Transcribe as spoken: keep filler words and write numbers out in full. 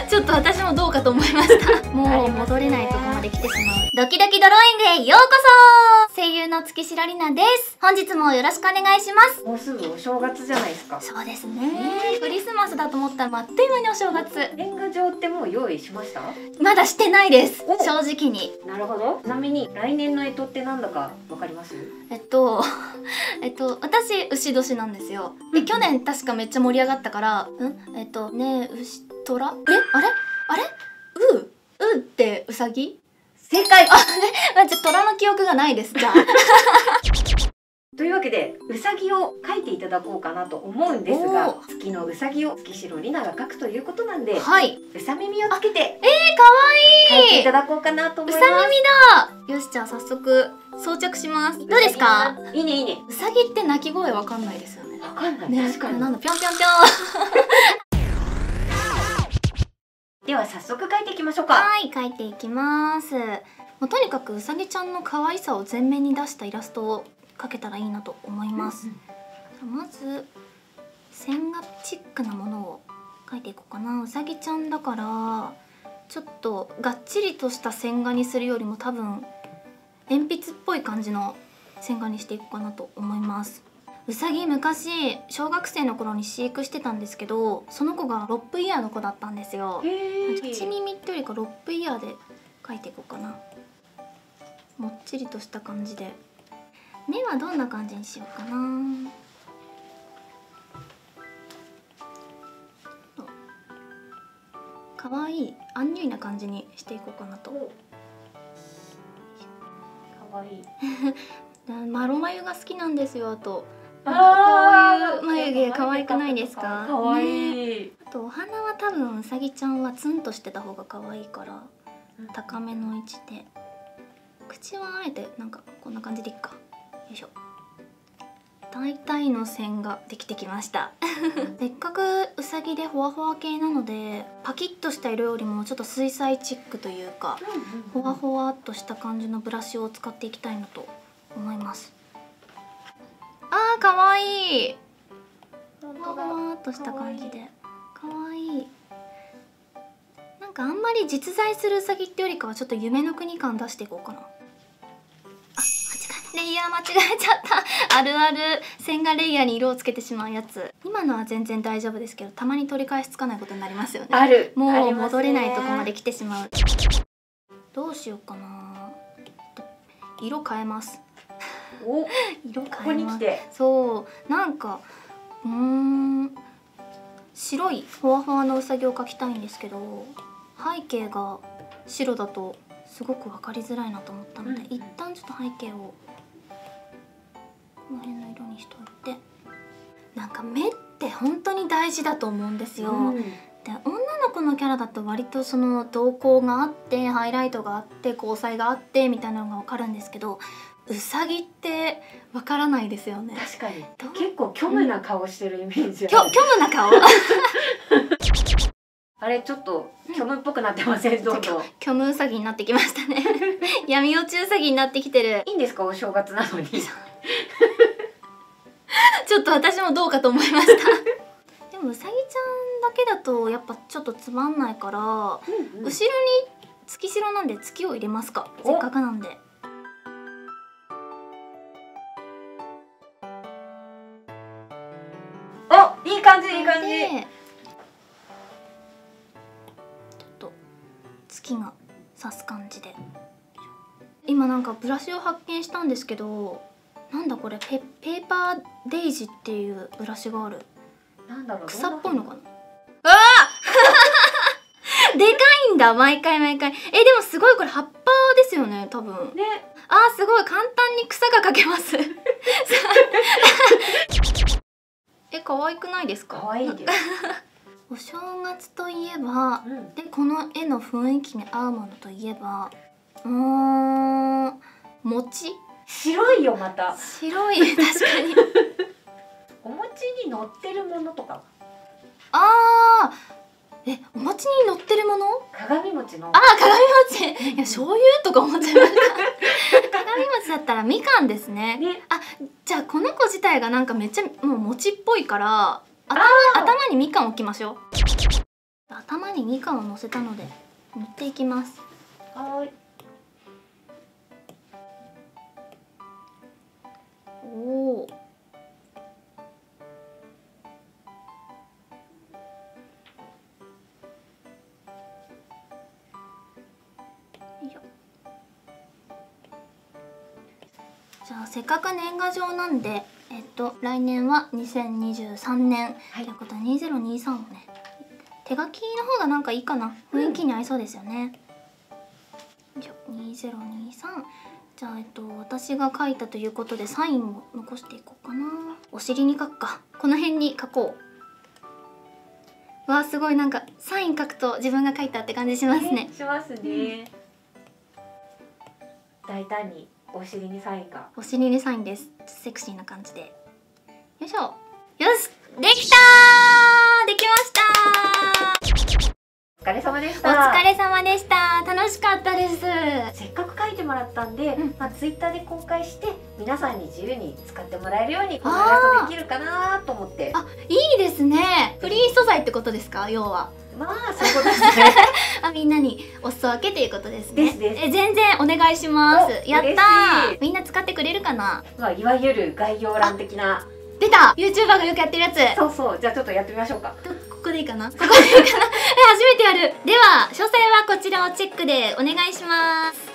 ちょっと私もどうかと思いましたもう戻れないとこまで来てしまう。ドキドキドローイングへようこそ。声優の月城里奈です。本日もよろしくお願いします。 もうすぐお正月じゃないですか。 そうですね、えー、クリスマスだと思ったらあっという間にお正月。 年賀状ってもう用意しました？ まだしてないです、正直に。 なるほど。ちなみに来年の干支ってなんだかわかります？ えっとえっと私牛年なんですよ。で、去年確かめっちゃ盛り上がったからうんえっとねえ牛虎えあれあれううってうさぎ？ 正解。 あ、ね、まじゃ虎の記憶がないです。じゃあというわけでうさぎを描いていただこうかなと思うんですが、月のうさぎを月城里奈が描くということなんで、はい、うさ耳をつけてえー、かわいい描いていただこうかなと思います。 うさ耳だ。よし、じゃあ早速装着します。どうですか？ いいねいいね。 うさぎって鳴き声わかんないですよね。 わかんない、 ね、 確かに。 なんだぴょんぴょんぴょんでは早速描いていきましょうか。 はい、描いていきます。もうとにかくうさぎちゃんの可愛さを前面に出したイラストを描けたらいいなと思います。うんうん、まず線画チックなものを描いていこうかな。うさぎちゃんだからちょっとがっちりとした線画にするよりも多分鉛筆っぽい感じの線画にしていこうかなと思います。うさぎ昔小学生の頃に飼育してたんですけど、その子がロップイヤーの子だったんですよ。立耳ってよりかロップイヤーで描いていこうかな。もっちりとした感じで。目はどんな感じにしようかな。かわいいアンニュイな感じにしていこうかなと。かわいいマロ眉が好きなんですよ。あとあこういう眉毛可愛くないですか？ かわいい、ね、 あとお花は多分うさぎちゃんはツンとしてた方が可愛いから高めの位置で、口はあえてなんかこんな感じでいっか。よいしょ。大体の線ができてきましたせっかくうさぎでほわほわ系なのでパキッとした色よりもちょっと水彩チックというかほわほわっとした感じのブラシを使っていきたいなと思います。あーかわいい。ほわほわっとした感じでかわいい。なんかあんまり実在するうさぎってよりかはちょっと夢の国感出していこうかな。レイヤー間違えちゃったあるある線画レイヤーに色をつけてしまうやつ。今のは全然大丈夫ですけど、たまに取り返しつかないことになりますよね。あるもう戻れないとこまで来てしまう。どうしようかな。色変えます。 お色変えます。 ここに来てそうなんかうーん白いふわふわのうさぎを描きたいんですけど、背景が白だとすごく分かりづらいなと思ったので、うん、一旦ちょっと背景をこの辺の色にしといて。なんか目って本当に大事だと思うんですよ。うん、で女の子のキャラだと割とその瞳孔があってハイライトがあって交際があってみたいなのが分かるんですけど、うさぎって分からないですよね。 確かに結構虚無な顔してるイメージある。 虚虚無な顔あれちょっと虚無っぽくなってません？どうぞ。 虚無うさぎになってきましたね闇落ちうさぎになってきてる。 いいんですかお正月なのにちょっと私もどうかと思いましたでもうさぎちゃんだけだとやっぱちょっとつまんないから、うんうん、後ろに月城なんで月を入れますか。せっかくなんで。 お、いい感じいい感じ。 月が差す感じで。今なんかブラシを発見したんですけど、なんだこれ ペ, ペーパーデイジっていうブラシがある。 なんだろう、 草っぽいのかな。ああでかいんだ毎回毎回。えでもすごいこれ葉っぱですよね多分ね。あーすごい簡単に草が描けますえ可愛くないですか？ 可愛いですお正月といえば、うん、でこの絵の雰囲気に合うものといえばうーん餅。 白いよまた。 白い確かにお餅に乗ってるものとか。 あーえお餅に乗ってるもの。 鏡餅の。 あー鏡餅いや醤油とか思っちゃいました鏡餅だったらみかんですね。ねあじゃあこの子自体がなんかめっちゃもう餅っぽいから頭頭にみかん置きましょう。頭頭にみかんを乗せたので塗っていきます。 はい。 おお。じゃあせっかく年賀状なんで、えっと来年はにせんにじゅうさんねん、はい、ということはにせんにじゅうさんをね、手書きの方がなんかいいかな、雰囲気に合いそうですよね。うん、じゃあにせんにじゅうさん、じゃあえっと私が書いたということでサインも残していこうかな。お尻に書くか、この辺に書こう。わあすごい、なんかサイン書くと自分が書いたって感じしますね。 しますね。うん、大胆にお尻にサインが。 お尻にサインです。セクシーな感じで。よいしょ。よし、できたー。できました。 お疲れ様でした。 お疲れ様でした。楽しかったです。 せっかく書いてもらったんで、うん、まあツイッターで公開して皆さんに自由に使ってもらえるようにこのイラストできるかなと思って。 あ、いいですね。フリー素材ってことですか、要は。 まあそういうことですね。 あ、みんなにお裾分けということですね。 ですです。 え、全然お願いします。やったー。みんな使ってくれるかな。 まあいわゆる概要欄的な。 出た。ユーチューバーがよくやってるやつ。 そうそう。じゃあちょっとやってみましょうか。 ここでいいかな。ここでいいかな。え、初めてやる。では詳細はこちらをチェックでお願いします。